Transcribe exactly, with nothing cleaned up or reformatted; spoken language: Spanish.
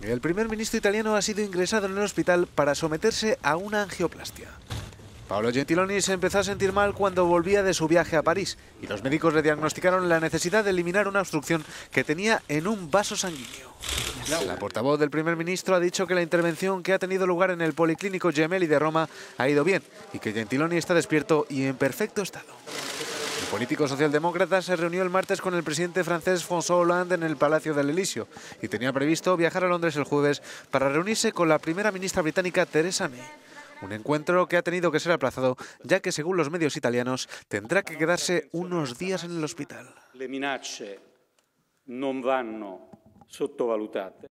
El primer ministro italiano ha sido ingresado en el hospital para someterse a una angioplastia. Paolo Gentiloni se empezó a sentir mal cuando volvía de su viaje a París y los médicos le diagnosticaron la necesidad de eliminar una obstrucción que tenía en un vaso sanguíneo. La portavoz del primer ministro ha dicho que la intervención que ha tenido lugar en el Policlínico Gemelli de Roma ha ido bien y que Gentiloni está despierto y en perfecto estado. El político socialdemócrata se reunió el martes con el presidente francés François Hollande en el Palacio del Elíseo y tenía previsto viajar a Londres el jueves para reunirse con la primera ministra británica Theresa May. Un encuentro que ha tenido que ser aplazado, ya que según los medios italianos tendrá que quedarse unos días en el hospital. Le minacce non vanno sottovalutate.